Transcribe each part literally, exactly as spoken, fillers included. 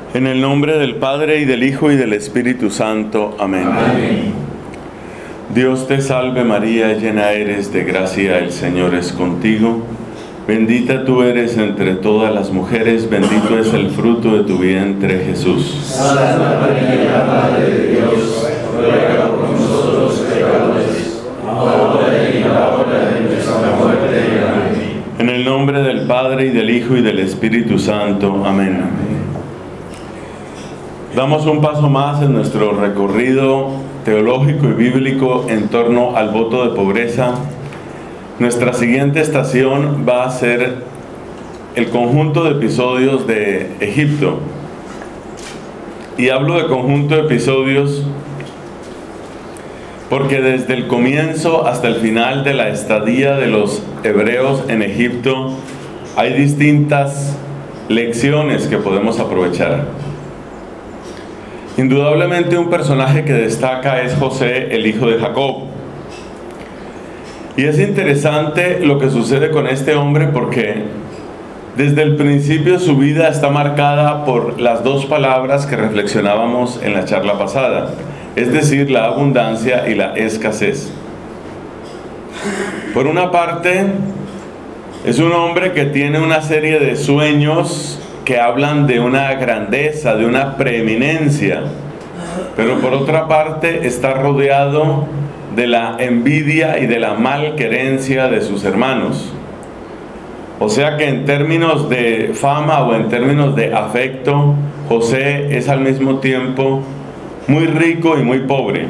En el nombre del Padre, y del Hijo, y del Espíritu Santo. Amén. Amén. Dios te salve María, llena eres de gracia, el Señor es contigo. Bendita tú eres entre todas las mujeres, bendito es el fruto de tu vientre, Jesús. Santa María, Madre de Dios, ruega por nosotros pecadores, ahora y en la hora de nuestra muerte. Amén. En el nombre del Padre, y del Hijo, y del Espíritu Santo. Amén. Damos un paso más en nuestro recorrido teológico y bíblico en torno al voto de pobreza. Nuestra siguiente estación va a ser el conjunto de episodios de Egipto. Y hablo de conjunto de episodios porque desde el comienzo hasta el final de la estadía de los hebreos en Egipto hay distintas lecciones que podemos aprovechar. Indudablemente un personaje que destaca es José, el hijo de Jacob. Y es interesante lo que sucede con este hombre porque desde el principio su vida está marcada por las dos palabras que reflexionábamos en la charla pasada, es decir, la abundancia y la escasez. Por una parte, es un hombre que tiene una serie de sueños que hablan de una grandeza, de una preeminencia, pero por otra parte está rodeado de la envidia y de la malquerencia de sus hermanos. O sea que en términos de fama o en términos de afecto, José es al mismo tiempo muy rico y muy pobre.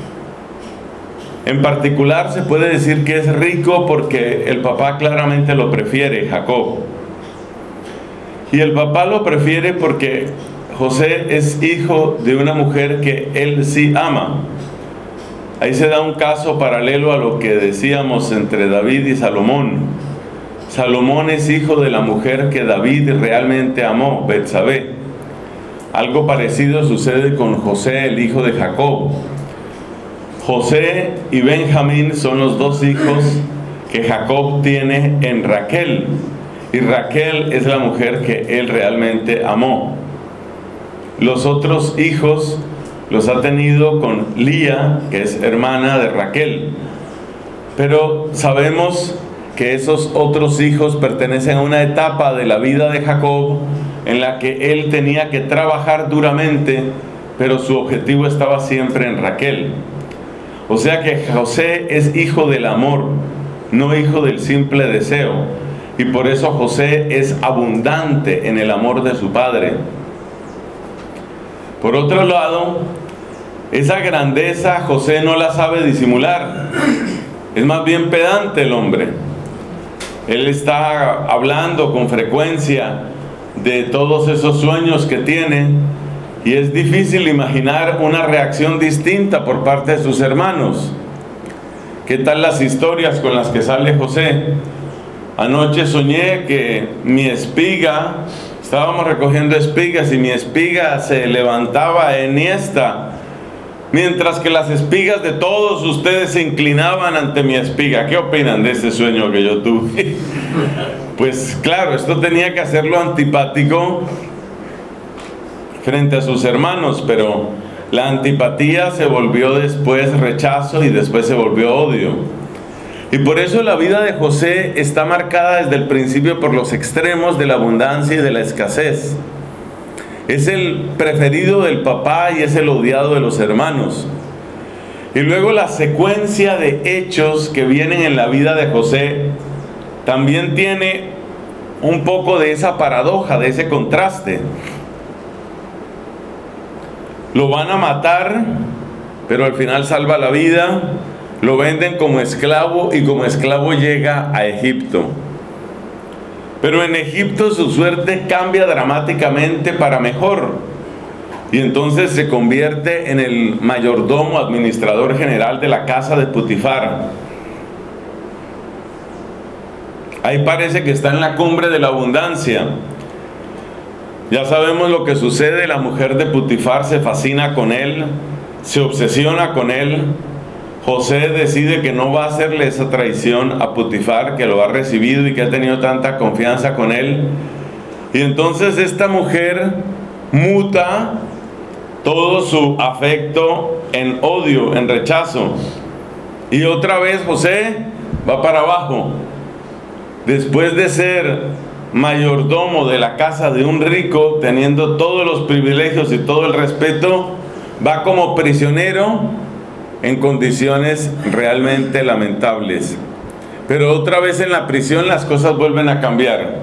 En particular se puede decir que es rico porque el papá claramente lo prefiere, Jacob. Y el papá lo prefiere porque José es hijo de una mujer que él sí ama. Ahí se da un caso paralelo a lo que decíamos entre David y Salomón. Salomón es hijo de la mujer que David realmente amó, Betsabé. Algo parecido sucede con José, el hijo de Jacob. José y Benjamín son los dos hijos que Jacob tiene en Raquel. Y Raquel es la mujer que él realmente amó. Los otros hijos los ha tenido con Lía, que es hermana de Raquel. Pero sabemos que esos otros hijos pertenecen a una etapa de la vida de Jacob en la que él tenía que trabajar duramente, pero su objetivo estaba siempre en Raquel. O sea que José es hijo del amor, no hijo del simple deseo. Y por eso José es abundante en el amor de su padre. Por otro lado, esa grandeza José no la sabe disimular. Es más bien pedante el hombre. Él está hablando con frecuencia de todos esos sueños que tiene y es difícil imaginar una reacción distinta por parte de sus hermanos. ¿Qué tal las historias con las que sale José? Anoche soñé que mi espiga, estábamos recogiendo espigas y mi espiga se levantaba enhiesta, mientras que las espigas de todos ustedes se inclinaban ante mi espiga. ¿Qué opinan de ese sueño que yo tuve? Pues claro, esto tenía que hacerlo antipático frente a sus hermanos, pero la antipatía se volvió después rechazo y después se volvió odio. Y por eso la vida de José está marcada desde el principio por los extremos de la abundancia y de la escasez. Es el preferido del papá y es el odiado de los hermanos. Y luego la secuencia de hechos que vienen en la vida de José también tiene un poco de esa paradoja, de ese contraste. Lo van a matar, pero al final salva la vida. Lo venden como esclavo y como esclavo llega a Egipto. Pero en Egipto su suerte cambia dramáticamente para mejor. Y entonces se convierte en el mayordomo administrador general de la casa de Potifar. Ahí parece que está en la cumbre de la abundancia. Ya sabemos lo que sucede. La mujer de Potifar se fascina con él, se obsesiona con él. José decide que no va a hacerle esa traición a Potifar, que lo ha recibido y que ha tenido tanta confianza con él. Y entonces esta mujer muta todo su afecto en odio, en rechazo. Y otra vez José va para abajo. Después de ser mayordomo de la casa de un rico, teniendo todos los privilegios y todo el respeto, va como prisionero en condiciones realmente lamentables. Pero otra vez en la prisión las cosas vuelven a cambiar.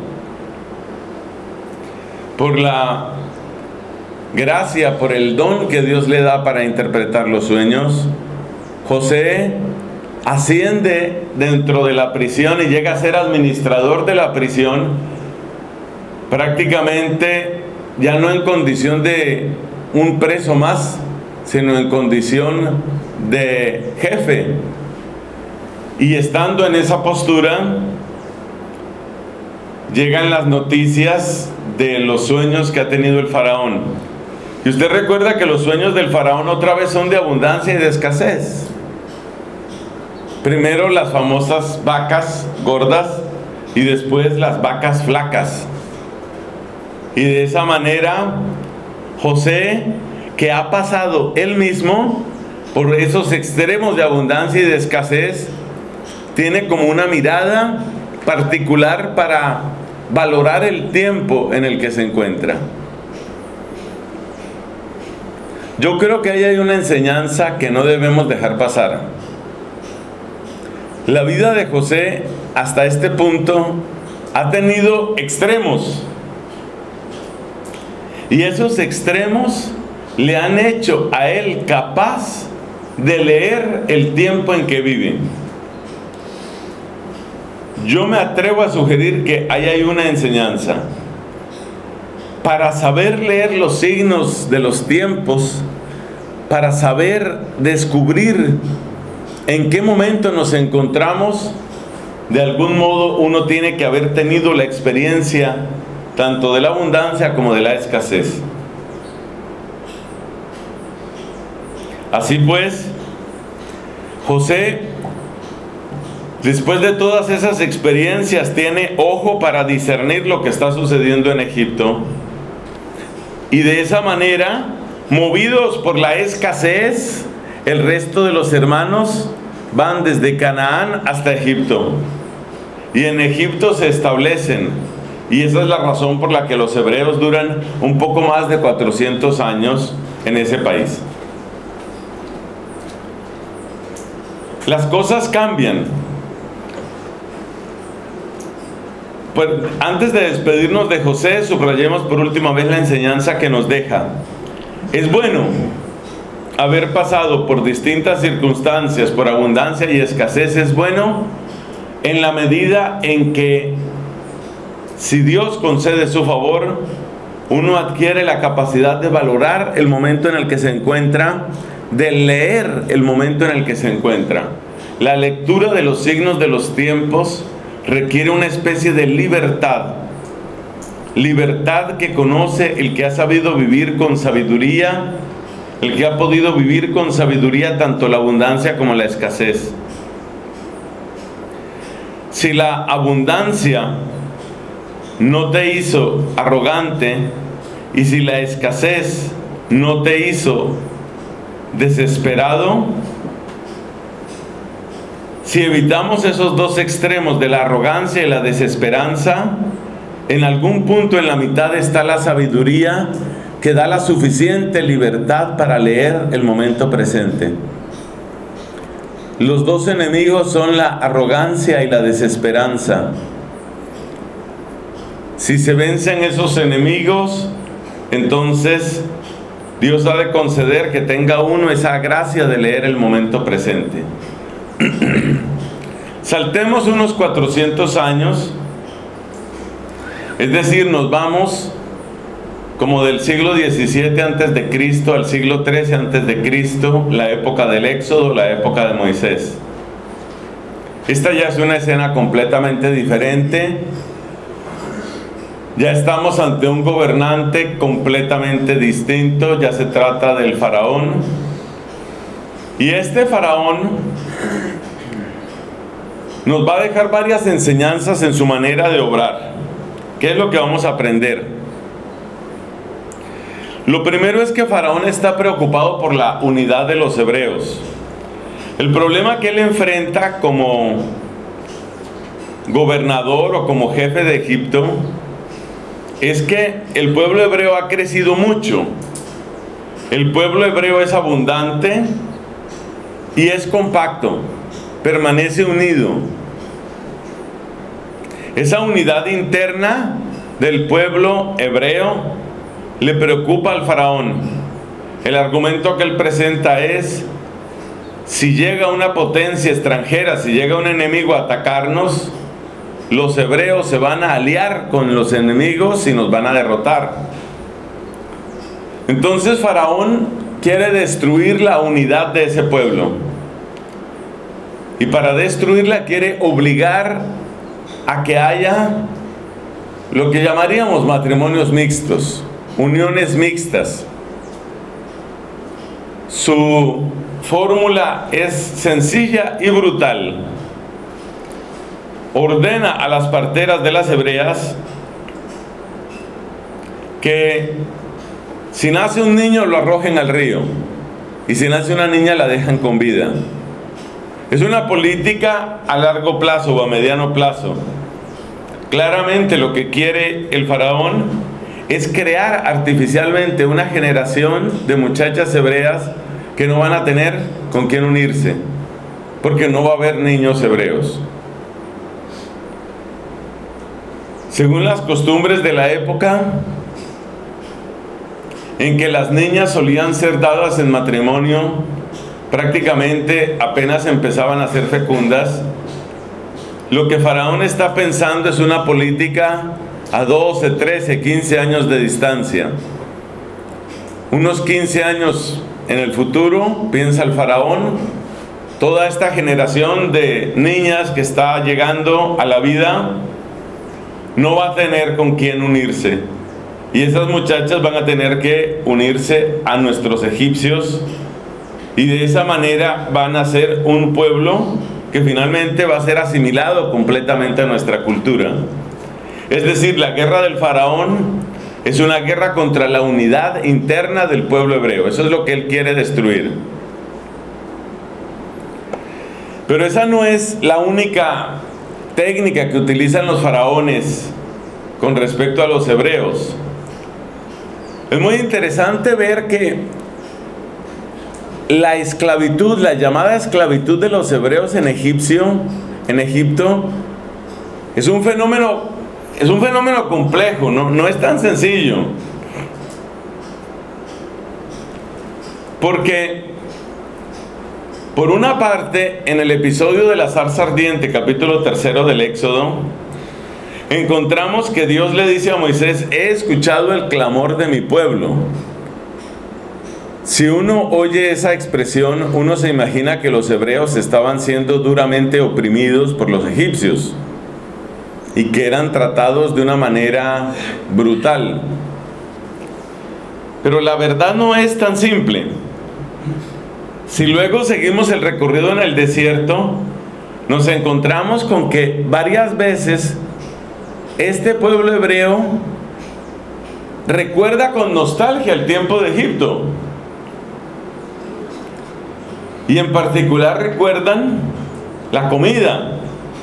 Por la gracia, por el don que Dios le da para interpretar los sueños, José asciende dentro de la prisión y llega a ser administrador de la prisión, prácticamente ya no en condición de un preso más, sino en condición de jefe. Y estando en esa postura, llegan las noticias de los sueños que ha tenido el faraón. Y usted recuerda que los sueños del faraón otra vez son de abundancia y de escasez. Primero las famosas vacas gordas y después las vacas flacas. Y de esa manera José, que ha pasado él mismo por esos extremos de abundancia y de escasez, tiene como una mirada particular para valorar el tiempo en el que se encuentra. Yo creo que ahí hay una enseñanza que no debemos dejar pasar. La vida de José hasta este punto ha tenido extremos. Y esos extremos le han hecho a él capaz de leer el tiempo en que vive. Yo me atrevo a sugerir que ahí hay una enseñanza. Para saber leer los signos de los tiempos, para saber descubrir en qué momento nos encontramos, de algún modo uno tiene que haber tenido la experiencia tanto de la abundancia como de la escasez. Así pues, José, después de todas esas experiencias, tiene ojo para discernir lo que está sucediendo en Egipto. Y de esa manera, movidos por la escasez, el resto de los hermanos van desde Canaán hasta Egipto. Y en Egipto se establecen. Y esa es la razón por la que los hebreos duran un poco más de cuatrocientos años en ese país. Las cosas cambian. Pues antes de despedirnos de José, subrayemos por última vez la enseñanza que nos deja. Es bueno haber pasado por distintas circunstancias, por abundancia y escasez. Es bueno en la medida en que, si Dios concede su favor, uno adquiere la capacidad de valorar el momento en el que se encuentra, de leer el momento en el que se encuentra. La lectura de los signos de los tiempos requiere una especie de libertad. Libertad que conoce el que ha sabido vivir con sabiduría, el que ha podido vivir con sabiduría tanto la abundancia como la escasez. Si la abundancia no te hizo arrogante y si la escasez no te hizo desesperado, si evitamos esos dos extremos de la arrogancia y la desesperanza, en algún punto en la mitad está la sabiduría que da la suficiente libertad para leer el momento presente. Los dos enemigos son la arrogancia y la desesperanza. Si se vencen esos enemigos, entonces Dios ha de conceder que tenga uno esa gracia de leer el momento presente. Saltemos unos cuatrocientos años, es decir, nos vamos como del siglo diecisiete antes de Cristo al siglo trece antes de Cristo, la época del Éxodo, la época de Moisés. Esta ya es una escena completamente diferente. Ya estamos ante un gobernante completamente distinto. Ya se trata del faraón. Y este faraón nos va a dejar varias enseñanzas en su manera de obrar. ¿Qué es lo que vamos a aprender? Lo primero es que Faraón está preocupado por la unidad de los hebreos. El problema que él enfrenta como gobernador o como jefe de Egipto es que el pueblo hebreo ha crecido mucho. El pueblo hebreo es abundante y es compacto, permanece unido. Esa unidad interna del pueblo hebreo le preocupa al faraón. El argumento que él presenta es: si llega una potencia extranjera, si llega un enemigo a atacarnos, los hebreos se van a aliar con los enemigos y nos van a derrotar. Entonces Faraón quiere destruir la unidad de ese pueblo. Y para destruirla quiere obligar a que haya lo que llamaríamos matrimonios mixtos, uniones mixtas. Su fórmula es sencilla y brutal. Ordena a las parteras de las hebreas que si nace un niño lo arrojen al río, y si nace una niña la dejan con vida. Es una política a largo plazo o a mediano plazo. Claramente lo que quiere el faraón es crear artificialmente una generación de muchachas hebreas que no van a tener con quién unirse, porque no va a haber niños hebreos. Según las costumbres de la época en que las niñas solían ser dadas en matrimonio, prácticamente apenas empezaban a ser fecundas, lo que Faraón está pensando es una política a doce, trece, quince años de distancia. Unos quince años en el futuro, piensa el faraón, toda esta generación de niñas que está llegando a la vida no va a tener con quién unirse. Y esas muchachas van a tener que unirse a nuestros egipcios, y de esa manera van a ser un pueblo que finalmente va a ser asimilado completamente a nuestra cultura. Es decir, la guerra del faraón es una guerra contra la unidad interna del pueblo hebreo. Eso es lo que él quiere destruir. Pero esa no es la única técnica que utilizan los faraones con respecto a los hebreos. Es muy interesante ver que la esclavitud, la llamada esclavitud de los hebreos en Egipcio, en Egipto, es un fenómeno, es un fenómeno complejo, no, no es tan sencillo. Porque, por una parte, en el episodio de la zarza ardiente, capítulo tercero del Éxodo, encontramos que Dios le dice a Moisés: he escuchado el clamor de mi pueblo. Si uno oye esa expresión, uno se imagina que los hebreos estaban siendo duramente oprimidos por los egipcios y que eran tratados de una manera brutal. Pero la verdad no es tan simple. Si luego seguimos el recorrido en el desierto, nos encontramos con que varias veces este pueblo hebreo recuerda con nostalgia el tiempo de Egipto. Y en particular recuerdan la comida,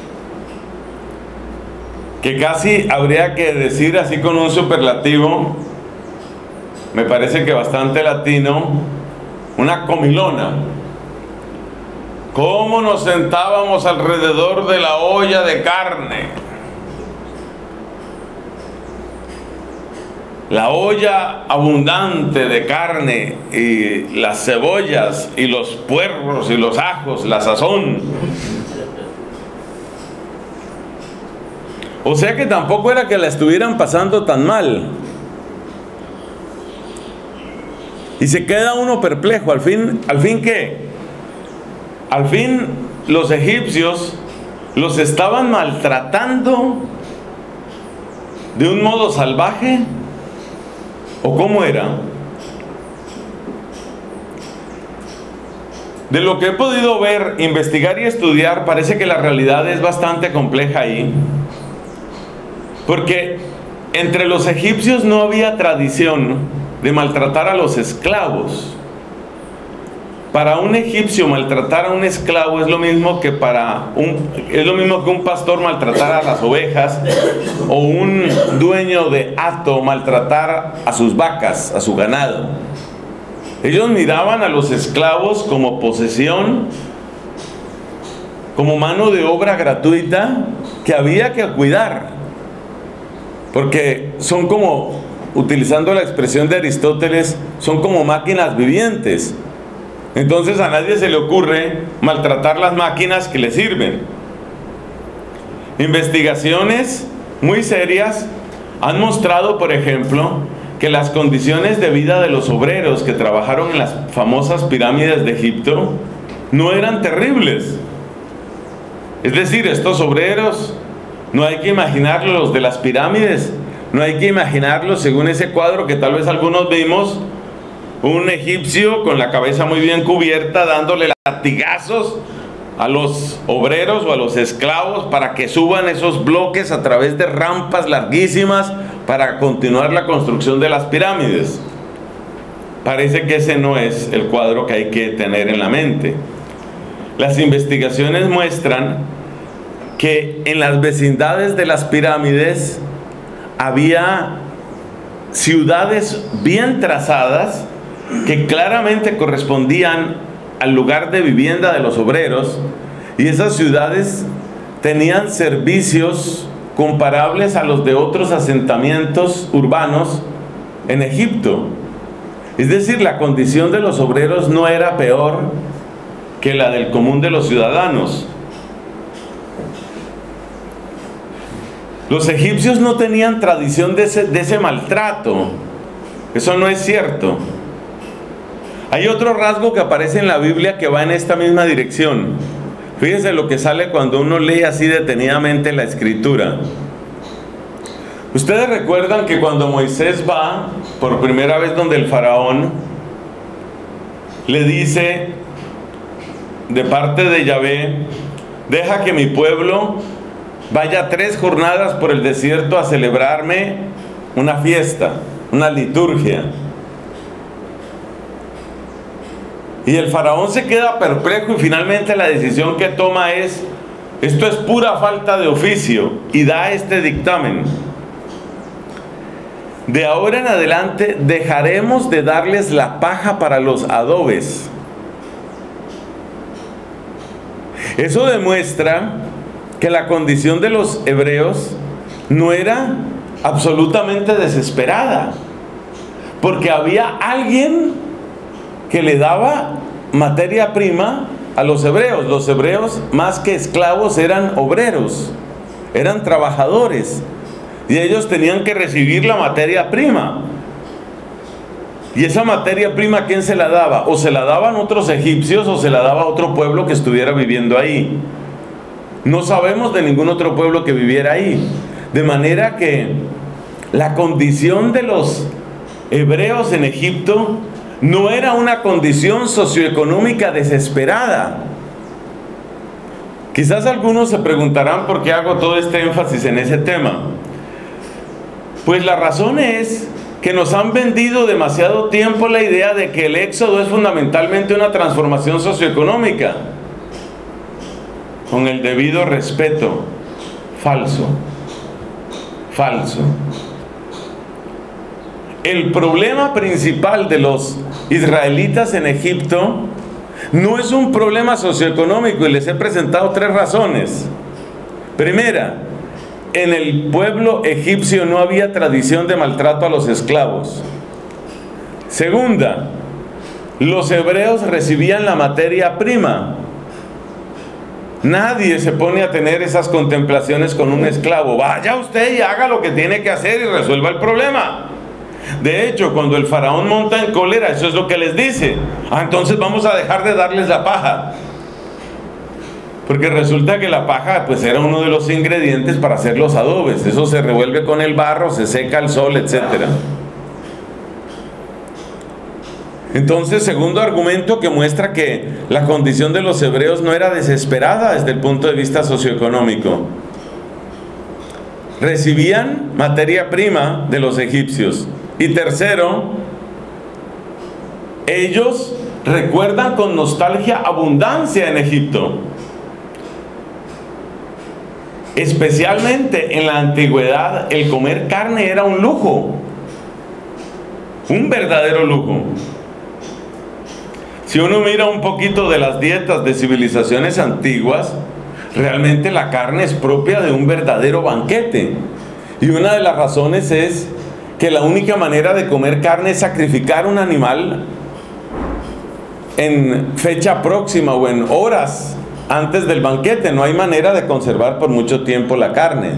que casi habría que decir así con un superlativo, me parece que bastante latino, una comilona. ¿Cómo nos sentábamos alrededor de la olla de carne? La olla abundante de carne y las cebollas y los puerros y los ajos, la sazón. O sea que tampoco era que la estuvieran pasando tan mal. Y se queda uno perplejo. Al fin, ¿al fin qué? Al fin los egipcios los estaban maltratando de un modo salvaje. ¿O cómo era? De lo que he podido ver, investigar y estudiar, parece que la realidad es bastante compleja ahí. Porque entre los egipcios no había tradición de maltratar a los esclavos. Para un egipcio maltratar a un esclavo es lo mismo que para un es lo mismo que un pastor maltratar a las ovejas, o un dueño de hato maltratar a sus vacas, a su ganado. Ellos miraban a los esclavos como posesión, como mano de obra gratuita que había que cuidar, porque son como, utilizando la expresión de Aristóteles, son como máquinas vivientes. Entonces a nadie se le ocurre maltratar las máquinas que le sirven. Investigaciones muy serias han mostrado, por ejemplo, que las condiciones de vida de los obreros que trabajaron en las famosas pirámides de Egipto no eran terribles. Es decir, estos obreros no hay que imaginarlos los de las pirámides, no hay que imaginarlos según ese cuadro que tal vez algunos vimos, un egipcio con la cabeza muy bien cubierta dándole latigazos a los obreros o a los esclavos para que suban esos bloques a través de rampas larguísimas para continuar la construcción de las pirámides. Parece que ese no es el cuadro que hay que tener en la mente. Las investigaciones muestran que en las vecindades de las pirámides había ciudades bien trazadas que claramente correspondían al lugar de vivienda de los obreros, y esas ciudades tenían servicios comparables a los de otros asentamientos urbanos en Egipto. Es decir, la condición de los obreros no era peor que la del común de los ciudadanos. Los egipcios no tenían tradición de ese, de ese maltrato. Eso no es cierto. Hay otro rasgo que aparece en la Biblia que va en esta misma dirección. Fíjense lo que sale cuando uno lee así detenidamente la escritura. Ustedes recuerdan que cuando Moisés va por primera vez donde el faraón, le dice de parte de Yahvé: deja que mi pueblo vaya tres jornadas por el desierto a celebrarme una fiesta, una liturgia. Y el faraón se queda perplejo y finalmente la decisión que toma es: esto es pura falta de oficio, y da este dictamen: de ahora en adelante dejaremos de darles la paja para los adobes. Eso demuestra que la condición de los hebreos no era absolutamente desesperada, porque había alguien que le daba materia prima a los hebreos. Los hebreos, más que esclavos, eran obreros, eran trabajadores, y ellos tenían que recibir la materia prima. Y esa materia prima, ¿quién se la daba? O se la daban otros egipcios, o se la daba a otro pueblo que estuviera viviendo ahí. No sabemos de ningún otro pueblo que viviera ahí. De manera que la condición de los hebreos en Egipto no era una condición socioeconómica desesperada. Quizás algunos se preguntarán por qué hago todo este énfasis en ese tema. Pues la razón es que nos han vendido demasiado tiempo la idea de que el éxodo es fundamentalmente una transformación socioeconómica. Con el debido respeto, falso, falso. El problema principal de los israelitas en Egipto no es un problema socioeconómico, y les he presentado tres razones. Primera, en el pueblo egipcio no había tradición de maltrato a los esclavos. Segunda, los hebreos recibían la materia prima. Nadie se pone a tener esas contemplaciones con un esclavo. Vaya usted y haga lo que tiene que hacer y resuelva el problema. De hecho, cuando el faraón monta en cólera, eso es lo que les dice: ah, entonces vamos a dejar de darles la paja. Porque resulta que la paja pues era uno de los ingredientes para hacer los adobes. Eso se revuelve con el barro, se seca al sol, etcétera. Entonces, segundo argumento que muestra que la condición de los hebreos no era desesperada desde el punto de vista socioeconómico. Recibían materia prima de los egipcios. Y tercero, ellos recuerdan con nostalgia abundancia en Egipto. Especialmente en la antigüedad, el comer carne era un lujo, un verdadero lujo. Si uno mira un poquito de las dietas de civilizaciones antiguas, realmente la carne es propia de un verdadero banquete. Y una de las razones es que la única manera de comer carne es sacrificar un animal en fecha próxima o en horas antes del banquete. No hay manera de conservar por mucho tiempo la carne.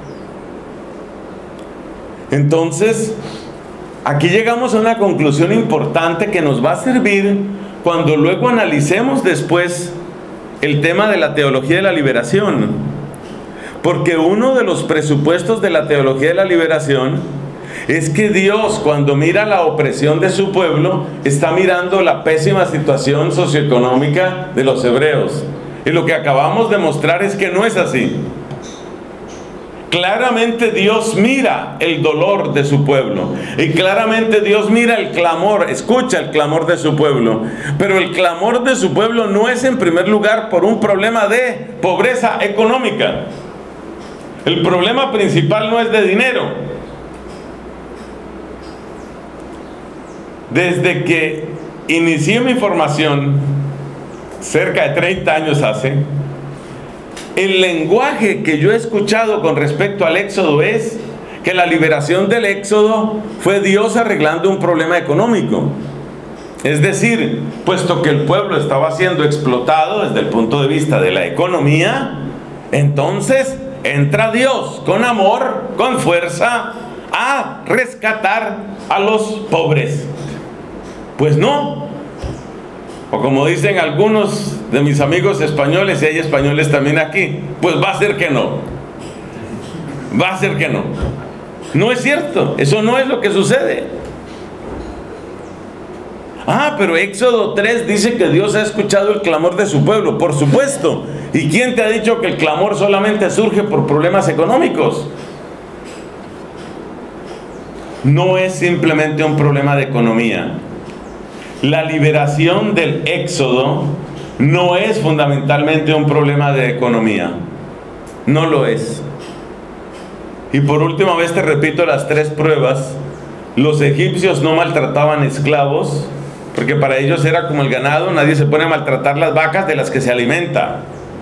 Entonces, aquí llegamos a una conclusión importante que nos va a servir cuando luego analicemos después el tema de la teología de la liberación. Porque uno de los presupuestos de la teología de la liberación es que Dios, cuando mira la opresión de su pueblo, está mirando la pésima situación socioeconómica de los hebreos. Y lo que acabamos de mostrar es que no es así. Claramente Dios mira el dolor de su pueblo. Y claramente Dios mira el clamor, escucha el clamor de su pueblo. Pero el clamor de su pueblo no es en primer lugar por un problema de pobreza económica. El problema principal no es de dinero. Desde que inicié mi formación, cerca de treinta años hace, el lenguaje que yo he escuchado con respecto al Éxodo es que la liberación del Éxodo fue Dios arreglando un problema económico. Es decir, puesto que el pueblo estaba siendo explotado desde el punto de vista de la economía, entonces entra Dios con amor, con fuerza, a rescatar a los pobres. Pues no. O como dicen algunos de mis amigos españoles, y hay españoles también aquí, pues va a ser que no. Va a ser que no. No es cierto, eso no es lo que sucede. Ah, pero Éxodo tres dice que Dios ha escuchado el clamor de su pueblo, por supuesto. ¿Y quién te ha dicho que el clamor solamente surge por problemas económicos? No es simplemente un problema de economía. La liberación del Éxodo no es fundamentalmente un problema de economía. No lo es. Y por última vez te repito las tres pruebas. Los egipcios no maltrataban esclavos, porque para ellos era como el ganado. Nadie se pone a maltratar las vacas de las que se alimenta.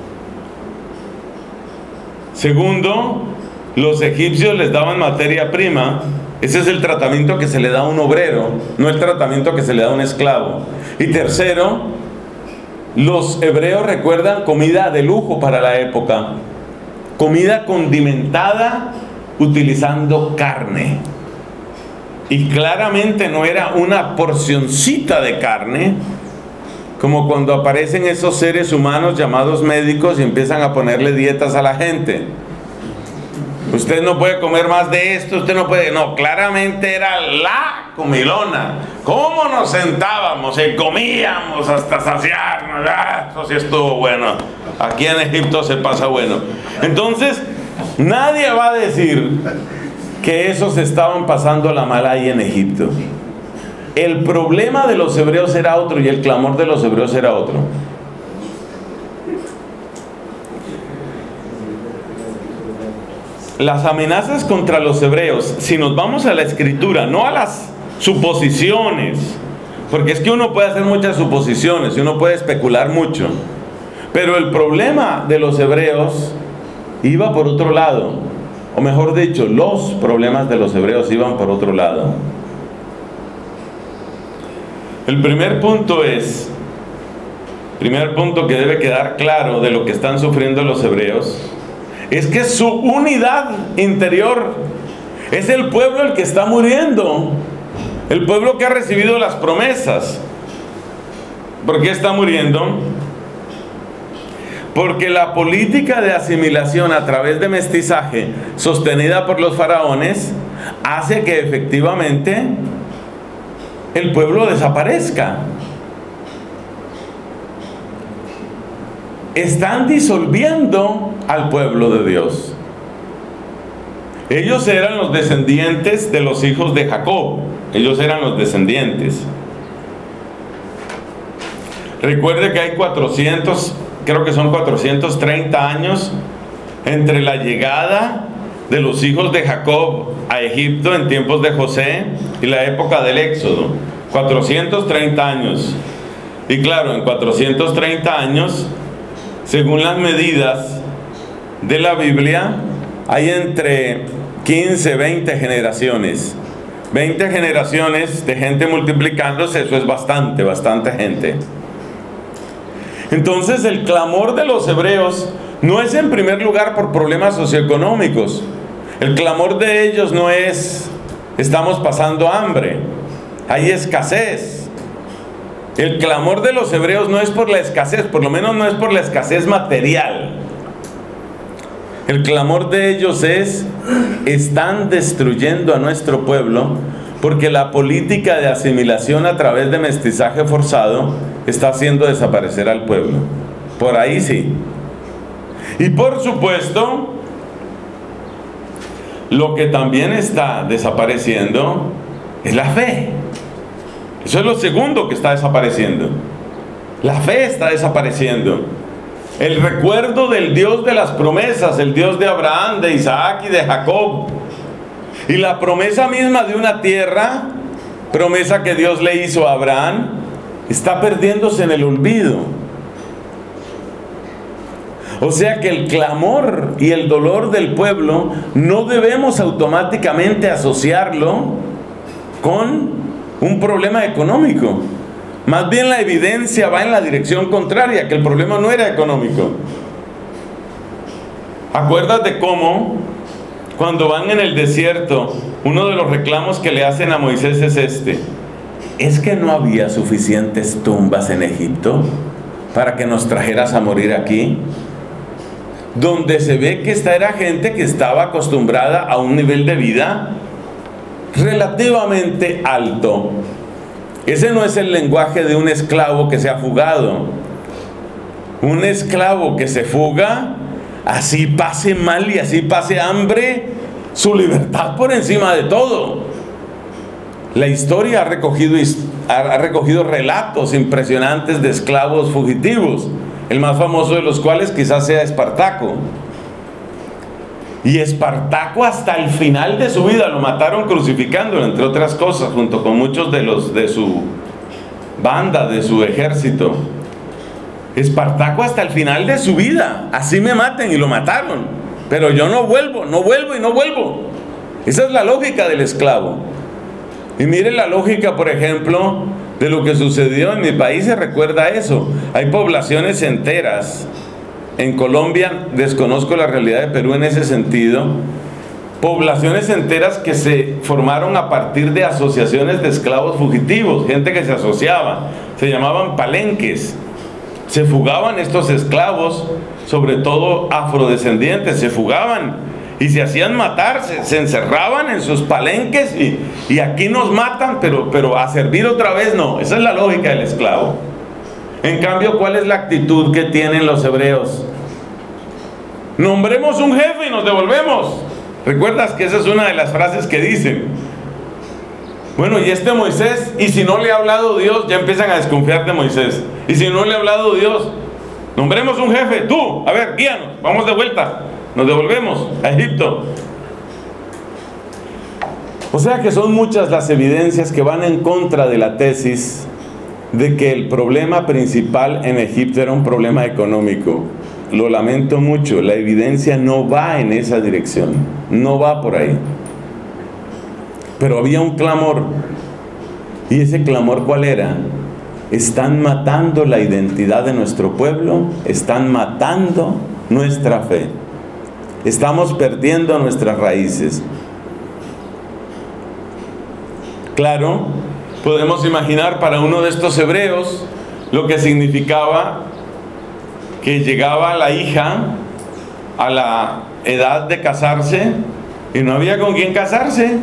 Segundo, los egipcios les daban materia prima. Ese es el tratamiento que se le da a un obrero, no el tratamiento que se le da a un esclavo. Y tercero, los hebreos recuerdan comida de lujo para la época. Comida condimentada utilizando carne. Y claramente no era una porcioncita de carne, como cuando aparecen esos seres humanos llamados médicos y empiezan a ponerle dietas a la gente. Usted no puede comer más de esto, usted no puede... No, claramente era la comilona. ¿Cómo nos sentábamos y comíamos hasta saciarnos? Ah, eso sí estuvo bueno. Aquí en Egipto se pasa bueno. Entonces, nadie va a decir que esos estaban pasando la mala ahí en Egipto. El problema de los hebreos era otro y el clamor de los hebreos era otro. Las amenazas contra los hebreos, si nos vamos a la escritura, no a las suposiciones, porque es que uno puede hacer muchas suposiciones y uno puede especular mucho, pero el problema de los hebreos iba por otro lado, o mejor dicho, los problemas de los hebreos iban por otro lado. El primer punto es, primer punto que debe quedar claro de lo que están sufriendo los hebreos, es que su unidad interior es el pueblo el que está muriendo, el pueblo que ha recibido las promesas. ¿Por qué está muriendo? Porque la política de asimilación a través de mestizaje sostenida por los faraones hace que efectivamente el pueblo desaparezca. Están disolviendo al pueblo de Dios. Ellos eran los descendientes de los hijos de Jacob. Ellos eran los descendientes. Recuerde que hay cuatrocientos, creo que son cuatrocientos treinta años entre la llegada de los hijos de Jacob a Egipto en tiempos de José y la época del Éxodo. cuatrocientos treinta años. Y claro, en cuatrocientos treinta años, según las medidas de la Biblia, hay entre quince, veinte generaciones. veinte generaciones de gente multiplicándose, eso es bastante, bastante gente. Entonces el clamor de los hebreos no es en primer lugar por problemas socioeconómicos. El clamor de ellos no es estamos pasando hambre, hay escasez. El clamor de los hebreos no es por la escasez, por lo menos no es por la escasez material. El clamor de ellos es: están destruyendo a nuestro pueblo, porque la política de asimilación a través de mestizaje forzado está haciendo desaparecer al pueblo. Por ahí sí. Y por supuesto, lo que también está desapareciendo es la fe. Eso es lo segundo que está desapareciendo. La fe está desapareciendo. El recuerdo del Dios de las promesas, el Dios de Abraham, de Isaac y de Jacob. Y la promesa misma de una tierra, promesa que Dios le hizo a Abraham, está perdiéndose en el olvido. O sea que el clamor y el dolor del pueblo no debemos automáticamente asociarlo con un problema económico. Más bien la evidencia va en la dirección contraria, que el problema no era económico. Acuérdate cómo cuando van en el desierto, uno de los reclamos que le hacen a Moisés es este: ¿es que no había suficientes tumbas en Egipto para que nos trajeras a morir aquí? Donde se ve que esta era gente que estaba acostumbrada a un nivel de vida relativamente alto. Ese no es el lenguaje de un esclavo que se ha fugado. Un esclavo que se fuga, así pase mal y así pase hambre, su libertad por encima de todo. La historia ha recogido, ha recogido relatos impresionantes de esclavos fugitivos, el más famoso de los cuales quizás sea Espartaco. Y Espartaco hasta el final de su vida lo mataron crucificándolo, entre otras cosas, junto con muchos de los de su banda, de su ejército. Espartaco hasta el final de su vida: así me maten, y lo mataron, pero yo no vuelvo, no vuelvo y no vuelvo. Esa es la lógica del esclavo. Y mire la lógica, por ejemplo, de lo que sucedió en mi país. Se recuerda eso. Hay poblaciones enteras. En Colombia, desconozco la realidad de Perú en ese sentido, poblaciones enteras que se formaron a partir de asociaciones de esclavos fugitivos, gente que se asociaba, se llamaban palenques. Se fugaban estos esclavos, sobre todo afrodescendientes, se fugaban y se hacían matar, se, se encerraban en sus palenques y, y aquí nos matan, pero, pero a servir otra vez no. Esa es la lógica del esclavo. En cambio, ¿cuál es la actitud que tienen los hebreos? Nombremos un jefe y nos devolvemos. ¿Recuerdas que esa es una de las frases que dicen? Bueno, y este Moisés, y si no le ha hablado Dios, ya empiezan a desconfiar de Moisés. Y si no le ha hablado Dios, nombremos un jefe, tú, a ver, guíanos, vamos de vuelta, nos devolvemos a Egipto. O sea que son muchas las evidencias que van en contra de la tesis de que el problema principal en Egipto era un problema económico. Lo lamento mucho, la evidencia no va en esa dirección, no va por ahí. Pero había un clamor, y ese clamor, ¿cuál era? Están matando la identidad de nuestro pueblo, están matando nuestra fe, estamos perdiendo nuestras raíces. Claro, podemos imaginar para uno de estos hebreos lo que significaba que llegaba la hija a la edad de casarse y no había con quién casarse.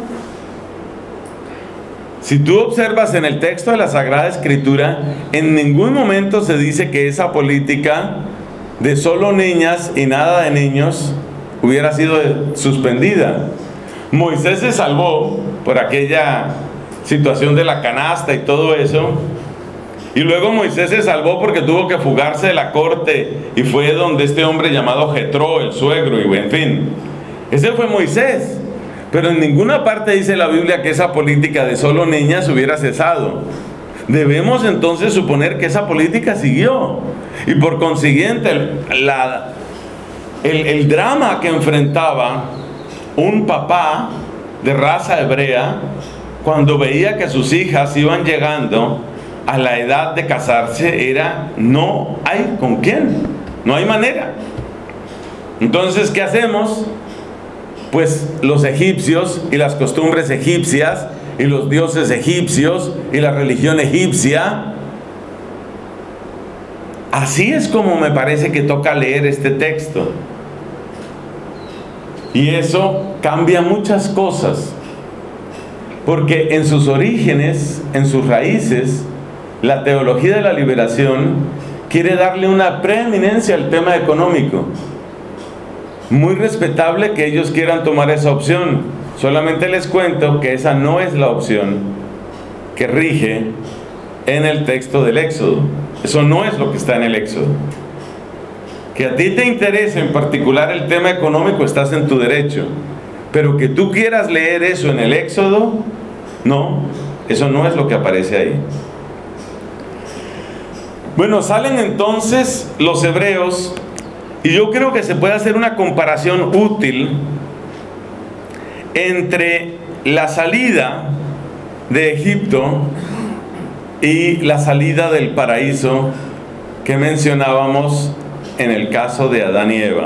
Si tú observas en el texto de la Sagrada Escritura, en ningún momento se dice que esa política de solo niñas y nada de niños hubiera sido suspendida. Moisés se salvó por aquella situación de la canasta y todo eso, Y luego Moisés se salvó porque tuvo que fugarse de la corte y fue donde este hombre llamado Jetro, el suegro, y en fin. Ese fue Moisés. Pero en ninguna parte dice la Biblia que esa política de solo niñas hubiera cesado. Debemos entonces suponer que esa política siguió. Y por consiguiente, el, la, el, el drama que enfrentaba un papá de raza hebrea cuando veía que sus hijas iban llegando a la edad de casarse era: no hay con quién, no hay manera. Entonces, ¿qué hacemos? Pues los egipcios y las costumbres egipcias y los dioses egipcios y la religión egipcia. Así es como me parece que toca leer este texto. Y eso cambia muchas cosas, porque en sus orígenes, en sus raíces, la teología de la liberación quiere darle una preeminencia al tema económico. Muy respetable que ellos quieran tomar esa opción. Solamente les cuento que esa no es la opción que rige en el texto del Éxodo. Eso no es lo que está en el Éxodo. Que a ti te interese en particular el tema económico, estás en tu derecho. Pero que tú quieras leer eso en el Éxodo, no, eso no es lo que aparece ahí. Bueno, salen entonces los hebreos, y yo creo que se puede hacer una comparación útil entre la salida de Egipto y la salida del paraíso que mencionábamos en el caso de Adán y Eva.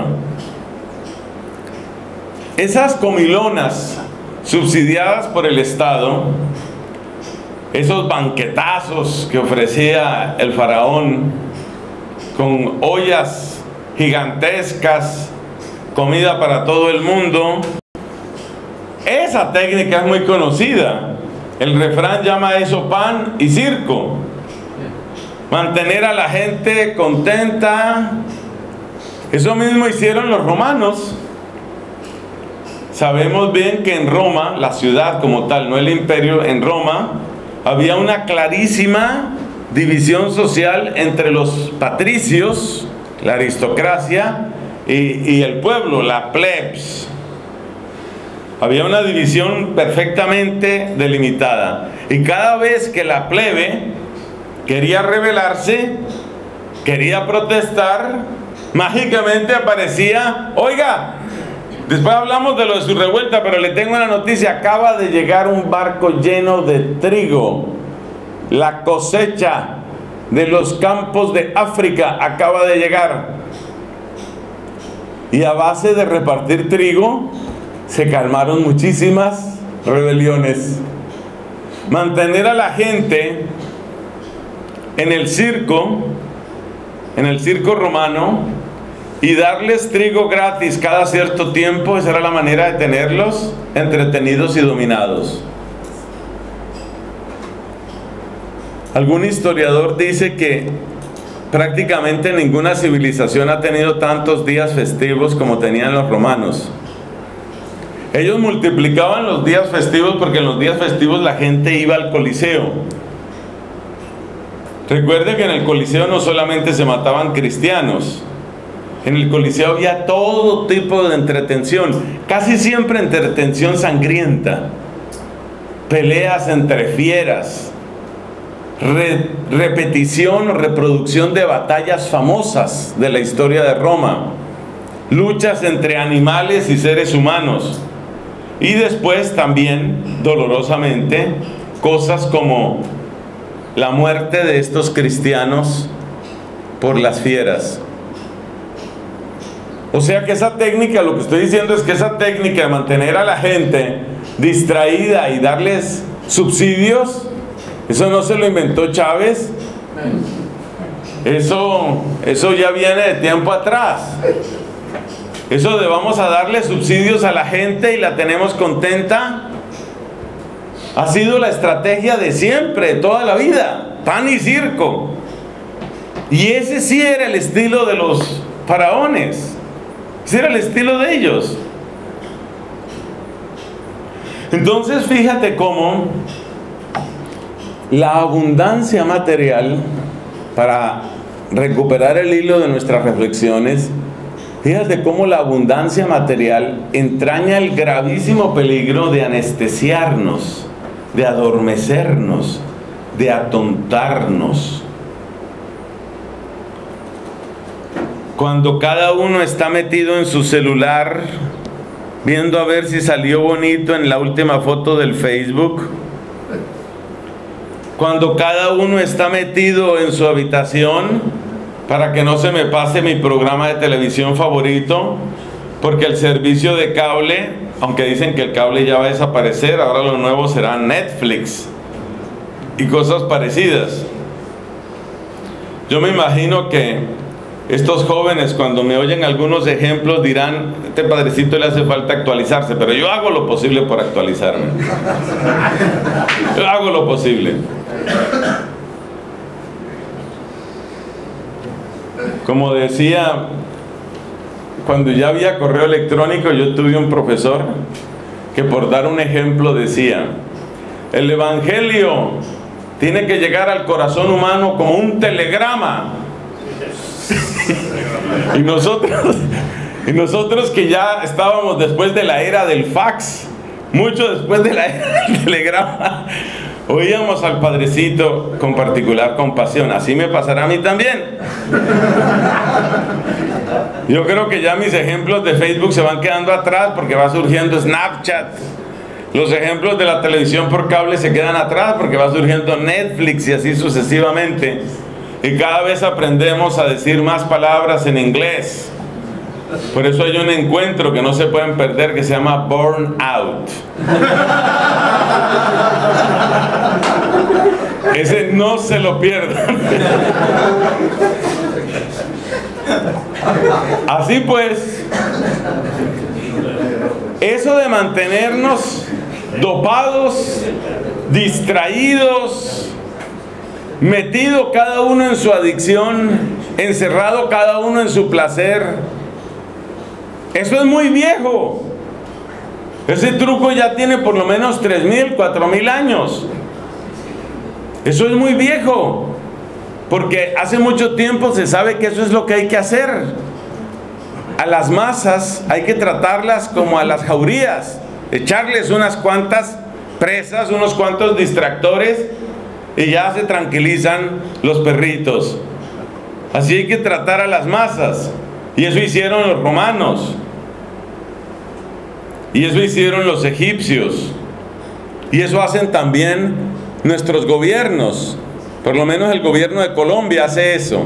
Esas comilonas subsidiadas por el Estado, esos banquetazos que ofrecía el faraón con ollas gigantescas, comida para todo el mundo, esa técnica es muy conocida. El refrán llama a eso pan y circo. Mantener a la gente contenta. Eso mismo hicieron los romanos. Sabemos bien que en Roma, la ciudad como tal, no el imperio, en Roma había una clarísima división social entre los patricios, la aristocracia, y, y el pueblo, la plebs. Había una división perfectamente delimitada. Y cada vez que la plebe quería rebelarse, quería protestar, mágicamente aparecía: oiga, después hablamos de lo de su revuelta, pero le tengo una noticia: acaba de llegar un barco lleno de trigo. La cosecha de los campos de África acaba de llegar. Y a base de repartir trigo, se calmaron muchísimas rebeliones. Mantener a la gente en el circo, en el circo romano, y darles trigo gratis cada cierto tiempo, esa era la manera de tenerlos entretenidos y dominados. Algún historiador dice que prácticamente ninguna civilización ha tenido tantos días festivos como tenían los romanos. Ellos multiplicaban los días festivos porque en los días festivos la gente iba al Coliseo. Recuerde que en el Coliseo no solamente se mataban cristianos, en el Coliseo había todo tipo de entretención, casi siempre entretención sangrienta, peleas entre fieras, re repetición o reproducción de batallas famosas de la historia de Roma, luchas entre animales y seres humanos, y después también, dolorosamente, cosas como la muerte de estos cristianos por las fieras. O sea que esa técnica, lo que estoy diciendo es que esa técnica de mantener a la gente distraída y darles subsidios, eso no se lo inventó Chávez. Eso, eso ya viene de tiempo atrás. Eso de vamos a darle subsidios a la gente y la tenemos contenta, ha sido la estrategia de siempre, de toda la vida. Pan y circo. Y ese sí era el estilo de los faraones. Ese era el estilo de ellos. Entonces fíjate cómo la abundancia material para recuperar el hilo de nuestras reflexiones, fíjate cómo la abundancia material entraña el gravísimo peligro de anestesiarnos, de adormecernos, de atontarnos. Cuando cada uno está metido en su celular, viendo a ver si salió bonito en la última foto del Facebook, cuando cada uno está metido en su habitación para que no se me pase mi programa de televisión favorito, porque el servicio de cable, aunque dicen que el cable ya va a desaparecer, ahora lo nuevo será Netflix y cosas parecidas. Yo me imagino que estos jóvenes, cuando me oyen algunos ejemplos, dirán: este padrecito le hace falta actualizarse, pero yo hago lo posible por actualizarme. Yo hago lo posible. Como decía, cuando ya había correo electrónico, yo tuve un profesor que, por dar un ejemplo, decía: el evangelio tiene que llegar al corazón humano como un telegrama. Y nosotros, y nosotros que ya estábamos después de la era del fax, mucho después de la era del telegrama, oíamos al padrecito con particular compasión. Así me pasará a mí también. Yo creo que ya mis ejemplos de Facebook se van quedando atrás porque va surgiendo Snapchat. Los ejemplos de la televisión por cable se quedan atrás porque va surgiendo Netflix y así sucesivamente. Y cada vez aprendemos a decir más palabras en inglés. Por eso hay un encuentro que no se pueden perder que se llama Burnout. Ese no se lo pierdan. Así pues, eso de mantenernos dopados, distraídos, metido cada uno en su adicción, encerrado cada uno en su placer, eso es muy viejo. Ese truco ya tiene por lo menos tres mil, cuatro mil años. Eso es muy viejo, porque hace mucho tiempo se sabe que eso es lo que hay que hacer. A las masas hay que tratarlas como a las jaurías, echarles unas cuantas presas, unos cuantos distractores, y ya se tranquilizan los perritos. Así hay que tratar a las masas. Y eso hicieron los romanos. Y eso hicieron los egipcios. Y eso hacen también nuestros gobiernos. Por lo menos el gobierno de Colombia hace eso.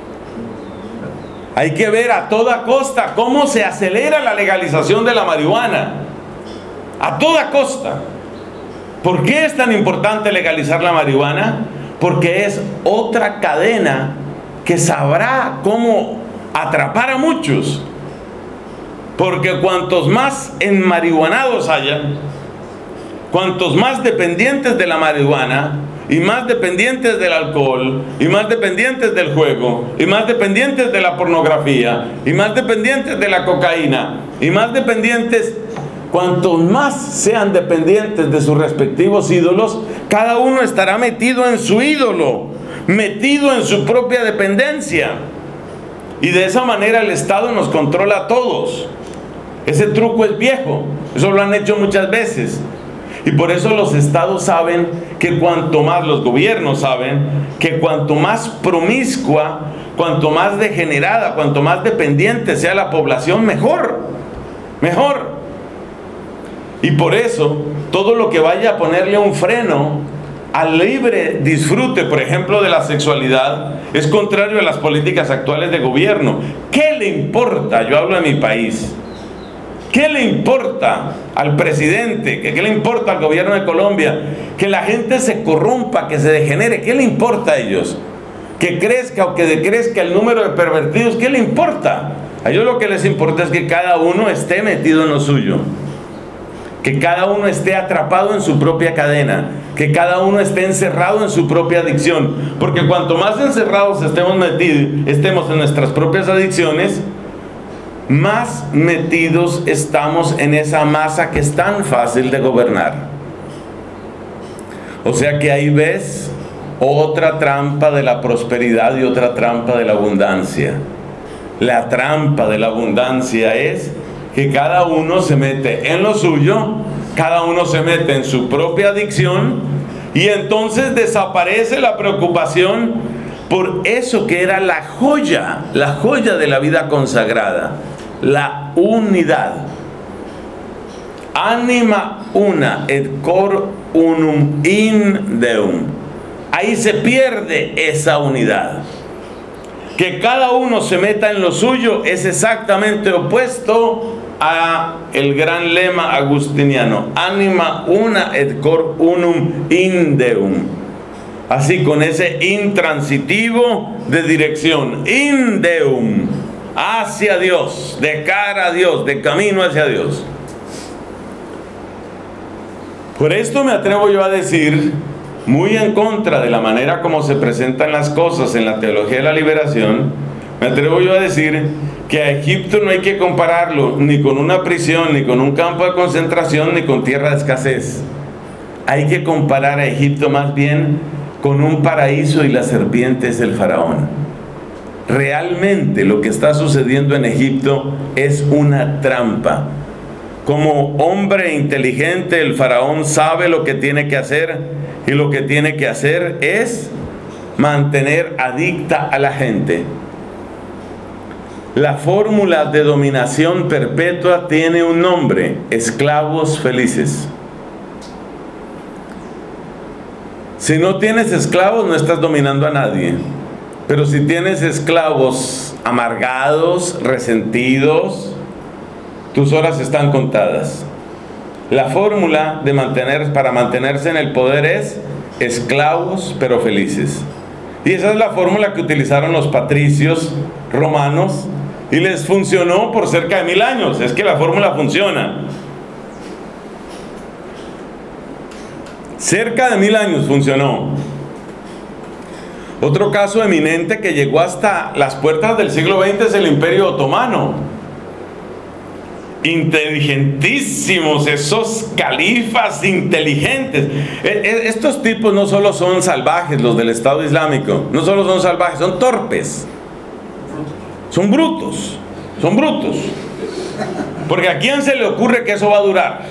Hay que ver a toda costa cómo se acelera la legalización de la marihuana. A toda costa. ¿Por qué es tan importante legalizar la marihuana? Porque es otra cadena que sabrá cómo atrapar a muchos. Porque cuantos más enmarihuanados haya, cuantos más dependientes de la marihuana, y más dependientes del alcohol, y más dependientes del juego, y más dependientes de la pornografía, y más dependientes de la cocaína, y más dependientes... Cuantos más sean dependientes de sus respectivos ídolos, cada uno estará metido en su ídolo, metido en su propia dependencia. Y de esa manera el Estado nos controla a todos. Ese truco es viejo, eso lo han hecho muchas veces. Y por eso los estados saben que cuanto más, los gobiernos saben, que cuanto más promiscua, cuanto más degenerada, cuanto más dependiente sea la población, mejor, mejor. Y por eso, todo lo que vaya a ponerle un freno al libre disfrute, por ejemplo, de la sexualidad, es contrario a las políticas actuales de gobierno. ¿Qué le importa? Yo hablo de mi país. ¿Qué le importa al presidente? ¿Qué, qué le importa al gobierno de Colombia? Que la gente se corrompa, que se degenere. ¿Qué le importa a ellos? Que crezca o que decrezca el número de pervertidos. ¿Qué le importa? A ellos lo que les importa es que cada uno esté metido en lo suyo. Que cada uno esté atrapado en su propia cadena, que cada uno esté encerrado en su propia adicción, porque cuanto más encerrados estemos metidos, estemos en nuestras propias adicciones, más metidos estamos en esa masa que es tan fácil de gobernar. O sea que ahí ves otra trampa de la prosperidad y otra trampa de la abundancia. La trampa de la abundancia es que cada uno se mete en lo suyo, cada uno se mete en su propia adicción, y entonces desaparece la preocupación por eso que era la joya, la joya de la vida consagrada, la unidad. Anima una et cor unum in Deum. Ahí se pierde esa unidad. Que cada uno se meta en lo suyo es exactamente opuesto a el gran lema agustiniano: anima una et cor unum in Deum. Así, con ese intransitivo de dirección, in Deum, hacia Dios, de cara a Dios, de camino hacia Dios. Por esto me atrevo yo a decir, muy en contra de la manera como se presentan las cosas en la teología de la liberación, me atrevo yo a decir que a Egipto no hay que compararlo ni con una prisión, ni con un campo de concentración, ni con tierra de escasez. Hay que comparar a Egipto más bien con un paraíso y las serpientes del faraón. Realmente lo que está sucediendo en Egipto es una trampa. Como hombre inteligente, el faraón sabe lo que tiene que hacer, y lo que tiene que hacer es mantener adicta a la gente. La fórmula de dominación perpetua tiene un nombre: esclavos felices. Si no tienes esclavos, no estás dominando a nadie. Pero si tienes esclavos amargados, resentidos, tus horas están contadas. La fórmula de mantener, para mantenerse en el poder es esclavos pero felices. Y esa es la fórmula que utilizaron los patricios romanos y les funcionó por cerca de mil años. Es que la fórmula funciona. Cerca de mil años funcionó. Otro caso eminente que llegó hasta las puertas del siglo veinte es el Imperio Otomano. Inteligentísimos, esos califas inteligentes. Estos tipos no solo son salvajes, los del Estado Islámico, no solo son salvajes, son torpes, son brutos, son brutos. Porque ¿a quién se le ocurre que eso va a durar?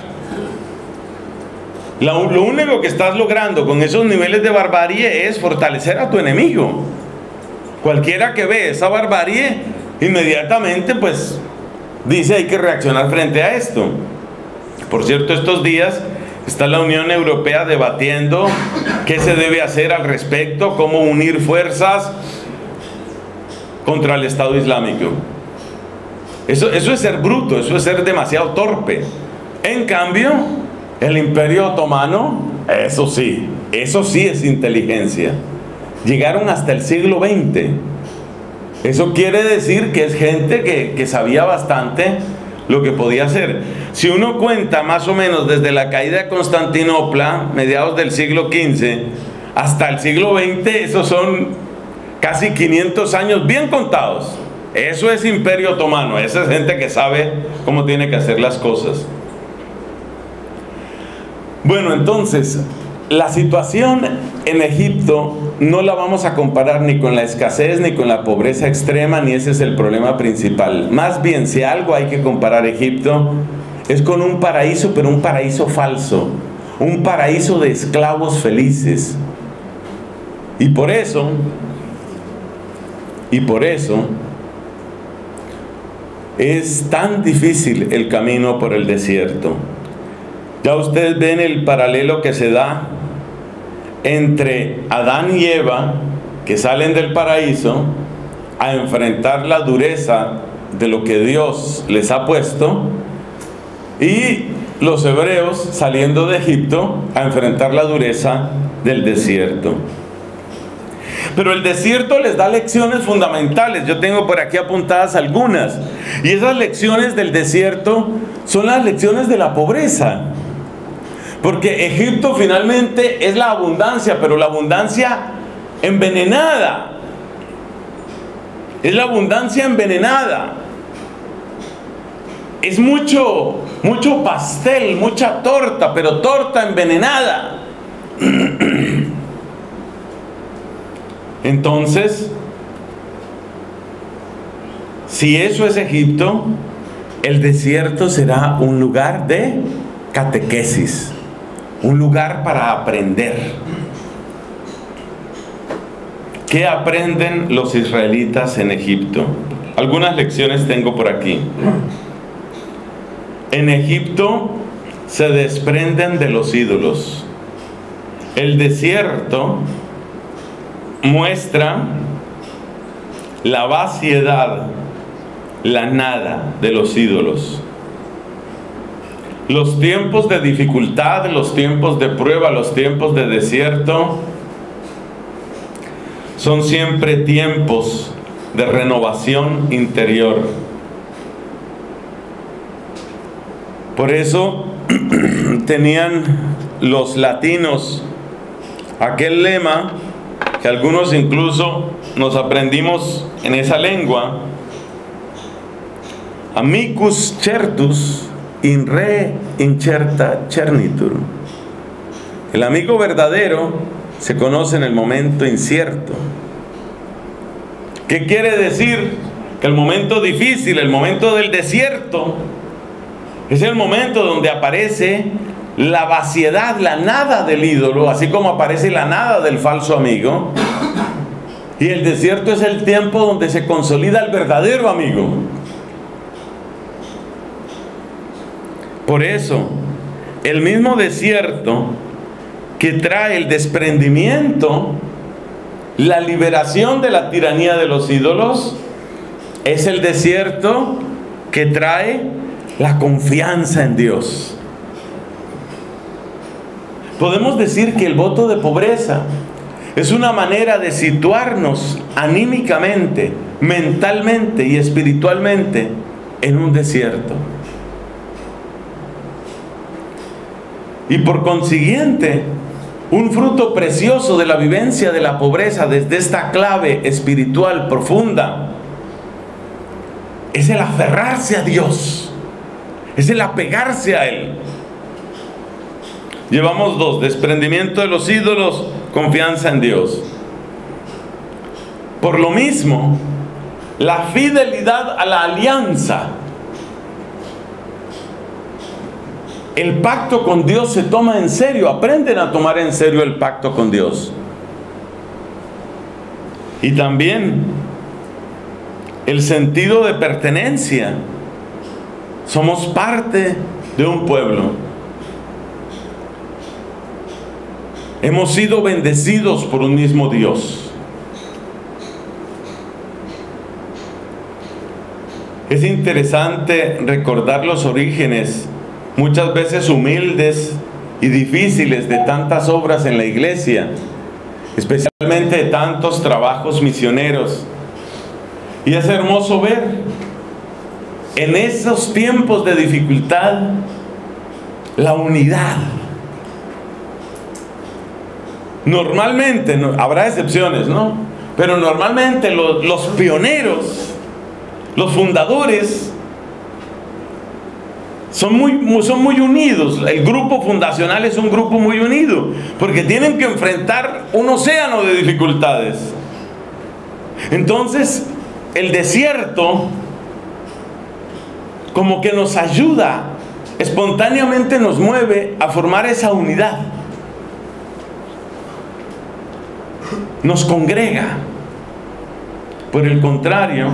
Lo, lo único que estás logrando con esos niveles de barbarie es fortalecer a tu enemigo. Cualquiera que ve esa barbarie, inmediatamente pues dice: hay que reaccionar frente a esto. Por cierto, estos días está la Unión Europea debatiendo qué se debe hacer al respecto, cómo unir fuerzas contra el Estado Islámico. Eso, eso es ser bruto, eso es ser demasiado torpe. En cambio, el Imperio Otomano, eso sí, eso sí es inteligencia. Llegaron hasta el siglo veinte. Eso quiere decir que es gente que, que sabía bastante lo que podía hacer. Si uno cuenta más o menos desde la caída de Constantinopla, mediados del siglo quince, hasta el siglo veinte, esos son casi quinientos años bien contados. Eso es Imperio Otomano, esa es gente que sabe cómo tiene que hacer las cosas. Bueno, entonces, la situación en Egipto no la vamos a comparar ni con la escasez ni con la pobreza extrema, ni ese es el problema principal. Más bien, si algo hay que comparar Egipto, es con un paraíso, pero un paraíso falso, un paraíso de esclavos felices. Y por eso, y por eso, es tan difícil el camino por el desierto. Ya ustedes ven el paralelo que se da entre Adán y Eva, que salen del paraíso a enfrentar la dureza de lo que Dios les ha puesto, y los hebreos saliendo de Egipto a enfrentar la dureza del desierto. Pero el desierto les da lecciones fundamentales. Yo tengo por aquí apuntadas algunas, y esas lecciones del desierto son las lecciones de la pobreza. Porque Egipto finalmente es la abundancia, pero la abundancia envenenada. Es la abundancia envenenada. Es mucho, mucho pastel, mucha torta, pero torta envenenada. Entonces, si eso es Egipto, el desierto será un lugar de catequesis, un lugar para aprender. ¿Qué aprenden los israelitas en Egipto? Algunas lecciones tengo por aquí. En Egipto se desprenden de los ídolos. El desierto muestra la vaciedad, la nada de los ídolos. Los tiempos de dificultad, los tiempos de prueba, los tiempos de desierto son siempre tiempos de renovación interior. Por eso tenían los latinos aquel lema que algunos incluso nos aprendimos en esa lengua: amicus certus in re incerta cernitur. El amigo verdadero se conoce en el momento incierto. ¿Qué quiere decir? Que el momento difícil, el momento del desierto, es el momento donde aparece la vaciedad, la nada del ídolo, así como aparece la nada del falso amigo. Y el desierto es el tiempo donde se consolida el verdadero amigo. Por eso, el mismo desierto que trae el desprendimiento, la liberación de la tiranía de los ídolos, es el desierto que trae la confianza en Dios. Podemos decir que el voto de pobreza es una manera de situarnos anímicamente, mentalmente y espiritualmente en un desierto. Y por consiguiente, un fruto precioso de la vivencia de la pobreza desde esta clave espiritual profunda es el aferrarse a Dios, es el apegarse a Él. Llevamos dos: desprendimiento de los ídolos, confianza en Dios. Por lo mismo, la fidelidad a la alianza, el pacto con Dios se toma en serio, aprenden a tomar en serio el pacto con Dios. Y también el sentido de pertenencia. Somos parte de un pueblo. Hemos sido bendecidos por un mismo Dios. Es interesante recordar los orígenes, muchas veces humildes y difíciles, de tantas obras en la iglesia, especialmente de tantos trabajos misioneros. Y es hermoso ver en esos tiempos de dificultad la unidad. Normalmente, no, habrá excepciones, ¿no? Pero normalmente los, los pioneros, los fundadores, Son muy, son muy unidos. El grupo fundacional es un grupo muy unido, porque tienen que enfrentar un océano de dificultades. Entonces, el desierto como que nos ayuda, espontáneamente nos mueve a formar esa unidad. Nos congrega. Por el contrario,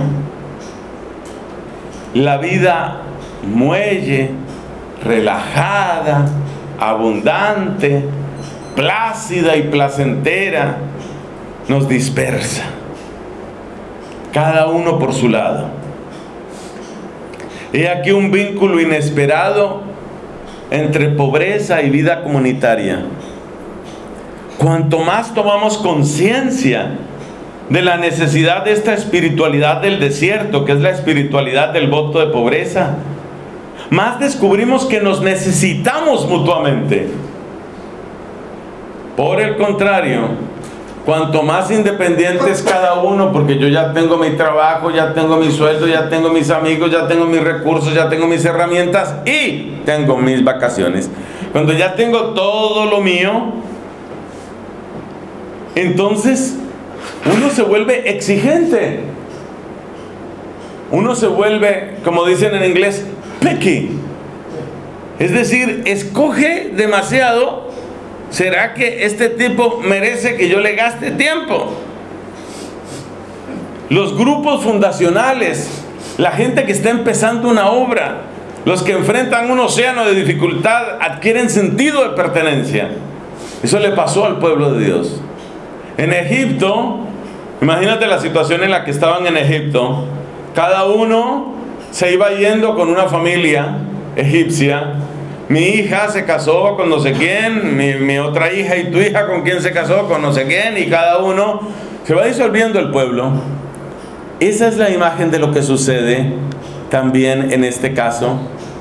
la vida muelle, relajada, abundante, plácida y placentera, nos dispersa, cada uno por su lado. He aquí un vínculo inesperado entre pobreza y vida comunitaria. Cuanto más tomamos conciencia de la necesidad de esta espiritualidad del desierto, que es la espiritualidad del voto de pobreza, más descubrimos que nos necesitamos mutuamente. Por el contrario, cuanto más independientes cada uno, porque yo ya tengo mi trabajo, ya tengo mi sueldo, ya tengo mis amigos, ya tengo mis recursos, ya tengo mis herramientas y tengo mis vacaciones. Cuando ya tengo todo lo mío, entonces uno se vuelve exigente. Uno se vuelve, como dicen en inglés, picky. Es decir, escoge demasiado. ¿Será que este tipo merece que yo le gaste tiempo? Los grupos fundacionales, la gente que está empezando una obra, los que enfrentan un océano de dificultad, adquieren sentido de pertenencia. Eso le pasó al pueblo de Dios. En Egipto, imagínate la situación en la que estaban en Egipto. Cada uno se iba yendo con una familia egipcia. Mi hija se casó con no sé quién, mi, mi otra hija y tu hija con quién se casó con no sé quién, y cada uno se va disolviendo el pueblo. Esa es la imagen de lo que sucede también en este caso.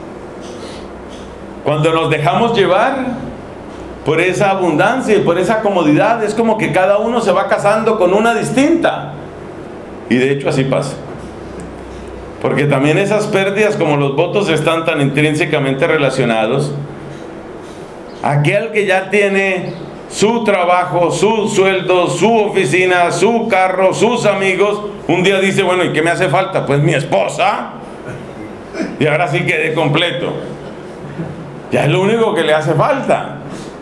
Cuando nos dejamos llevar por esa abundancia y por esa comodidad, es como que cada uno se va casando con una distinta. Y de hecho así pasa. Porque también esas pérdidas, como los votos están tan intrínsecamente relacionados, aquel que ya tiene su trabajo, su sueldo, su oficina, su carro, sus amigos, un día dice, bueno, ¿y qué me hace falta? Pues mi esposa. Y ahora sí quedé completo. Ya es lo único que le hace falta.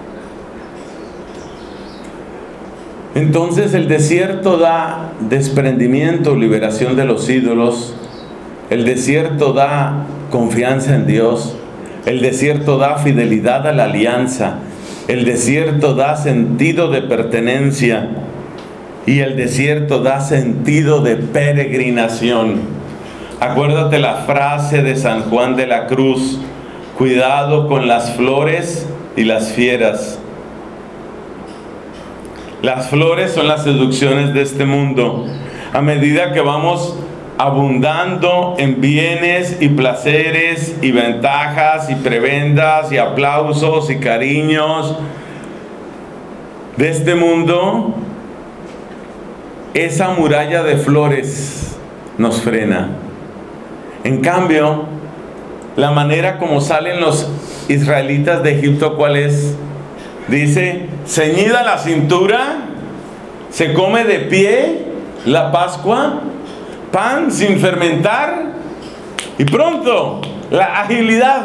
Entonces el desierto da desprendimiento, liberación de los ídolos. El desierto da confianza en Dios. El desierto da fidelidad a la alianza. El desierto da sentido de pertenencia. Y el desierto da sentido de peregrinación. Acuérdate la frase de San Juan de la Cruz: cuidado con las flores y las fieras. Las flores son las seducciones de este mundo. A medida que vamos abundando en bienes y placeres y ventajas y prebendas y aplausos y cariños de este mundo, esa muralla de flores nos frena. En cambio, la manera como salen los israelitas de Egipto, ¿cuál es? Dice, ceñida la cintura, se come de pie la Pascua, pan sin fermentar, y pronto la agilidad.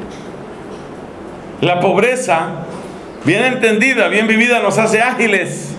La pobreza, bien entendida, bien vivida, nos hace ágiles.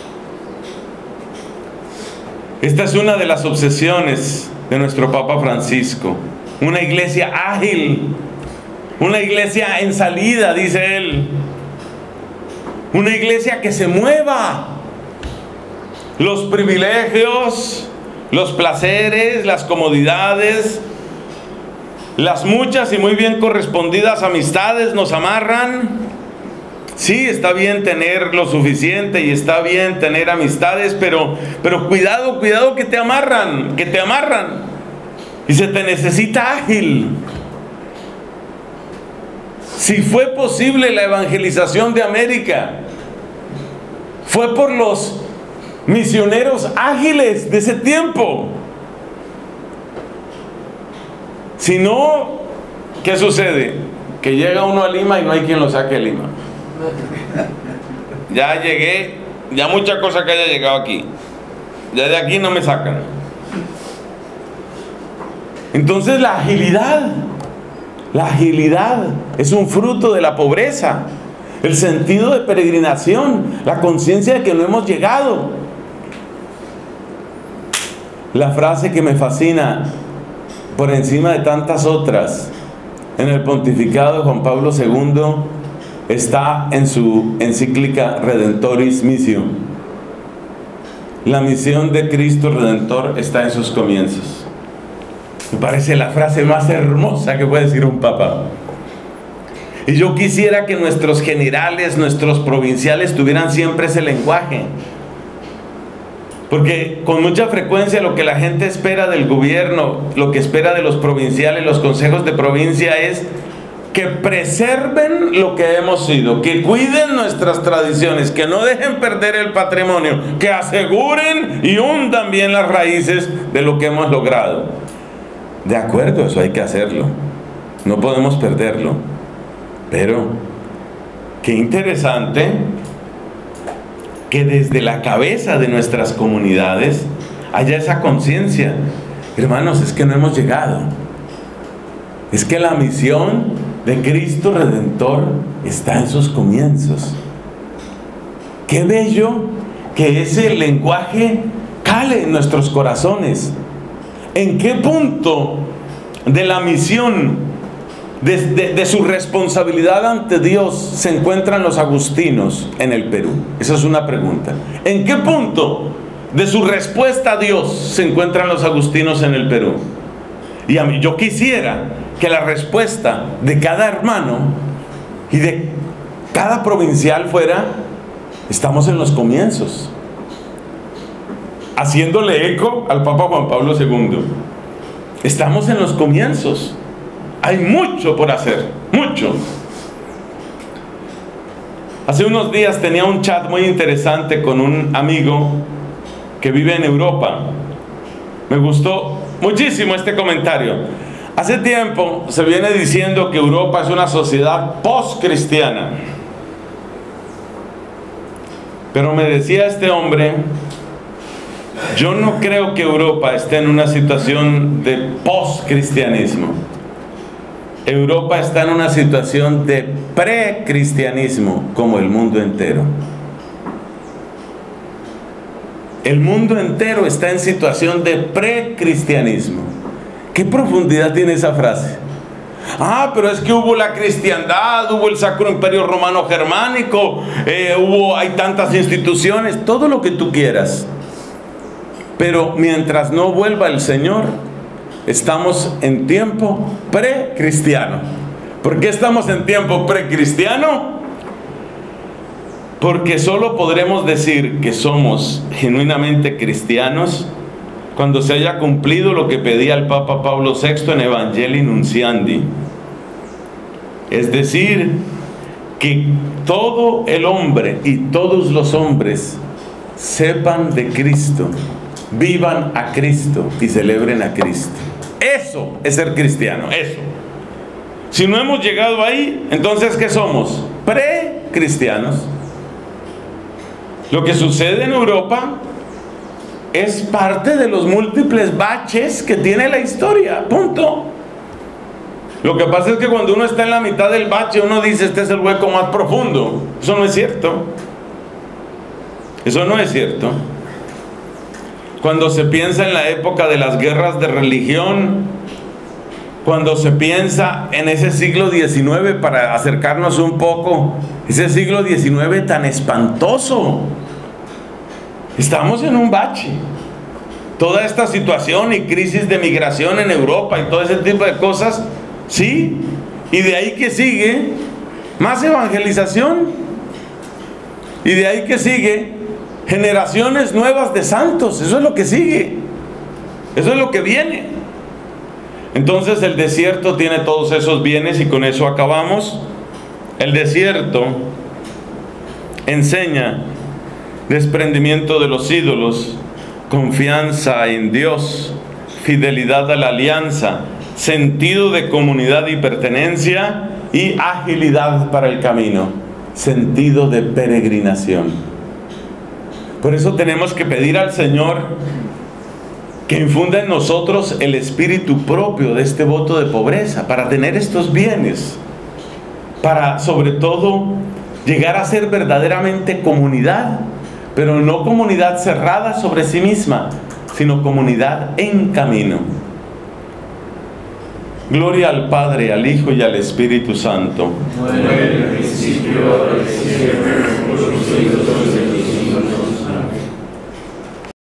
Esta es una de las obsesiones de nuestro Papa Francisco. Una iglesia ágil, una iglesia en salida, dice él. Una iglesia que se mueva. Los privilegios, los placeres, las comodidades, las muchas y muy bien correspondidas amistades nos amarran. Sí, está bien tener lo suficiente y está bien tener amistades, pero, pero cuidado, cuidado que te amarran, que te amarran. Y se te necesita ágil. Si fue posible la evangelización de América, fue por los misioneros ágiles de ese tiempo. Si no, ¿qué sucede? Que llega uno a Lima y no hay quien lo saque de Lima. Ya llegué, ya mucha cosa que haya llegado aquí, ya de aquí no me sacan. Entonces la agilidad, la agilidad es un fruto de la pobreza. El sentido de peregrinación, la conciencia de que no hemos llegado. La frase que me fascina por encima de tantas otras en el pontificado de Juan Pablo segundo está en su encíclica Redentoris Missio. La misión de Cristo Redentor está en sus comienzos. Me parece la frase más hermosa que puede decir un papa. Y yo quisiera que nuestros generales, nuestros provinciales tuvieran siempre ese lenguaje. Porque con mucha frecuencia lo que la gente espera del gobierno, lo que espera de los provinciales, los consejos de provincia, es que preserven lo que hemos sido, que cuiden nuestras tradiciones, que no dejen perder el patrimonio, que aseguren y hundan bien las raíces de lo que hemos logrado. De acuerdo, eso hay que hacerlo. No podemos perderlo. Pero, qué interesante que desde la cabeza de nuestras comunidades haya esa conciencia. Hermanos, es que no hemos llegado. Es que la misión de Cristo Redentor está en sus comienzos. Qué bello que ese lenguaje cale en nuestros corazones. ¿En qué punto de la misión, de, de, de su responsabilidad ante Dios, se encuentran los agustinos en el Perú? Esa es una pregunta. ¿En qué punto de su respuesta a Dios se encuentran los agustinos en el Perú? Y a mí, yo quisiera que la respuesta de cada hermano y de cada provincial fuera: estamos en los comienzos, haciéndole eco al Papa Juan Pablo segundo. Estamos en los comienzos. Hay mucho por hacer, mucho. Hace unos días tenía un chat muy interesante con un amigo que vive en Europa. Me gustó muchísimo este comentario. Hace tiempo se viene diciendo que Europa es una sociedad post-cristiana. Pero me decía este hombre: yo no creo que Europa esté en una situación de post-cristianismo. Europa está en una situación de pre-cristianismo, como el mundo entero. El mundo entero está en situación de pre-cristianismo. ¿Qué profundidad tiene esa frase? Ah, pero es que hubo la cristiandad, hubo el Sacro Imperio Romano Germánico, eh, hubo, hay tantas instituciones, todo lo que tú quieras. Pero mientras no vuelva el Señor, estamos en tiempo precristiano. ¿Por qué estamos en tiempo precristiano? Porque solo podremos decir que somos genuinamente cristianos cuando se haya cumplido lo que pedía el Papa Pablo sexto en Evangelii Nunciandi. Es decir, que todo el hombre y todos los hombres sepan de Cristo, vivan a Cristo y celebren a Cristo. Eso es ser cristiano, eso. Si no hemos llegado ahí, entonces ¿qué somos? Pre-cristianos. Lo que sucede en Europa es parte de los múltiples baches que tiene la historia, punto. Lo que pasa es que cuando uno está en la mitad del bache, uno dice: este es el hueco más profundo. Eso no es cierto. Eso no es cierto. Cuando se piensa en la época de las guerras de religión, cuando se piensa en ese siglo diecinueve, para acercarnos un poco, ese siglo diecinueve tan espantoso, estamos en un bache. Toda esta situación y crisis de migración en Europa y todo ese tipo de cosas, sí, y de ahí que sigue más evangelización, y de ahí que sigue generaciones nuevas de santos. Eso es lo que sigue, eso es lo que viene. Entonces el desierto tiene todos esos bienes, y con eso acabamos. El desierto enseña desprendimiento de los ídolos, confianza en Dios, fidelidad a la alianza, sentido de comunidad y pertenencia, y agilidad para el camino, sentido de peregrinación. Por eso tenemos que pedir al Señor que infunda en nosotros el espíritu propio de este voto de pobreza, para tener estos bienes, para sobre todo llegar a ser verdaderamente comunidad, pero no comunidad cerrada sobre sí misma, sino comunidad en camino. Gloria al Padre, al Hijo y al Espíritu Santo. Como en el principio, ahora y siempre,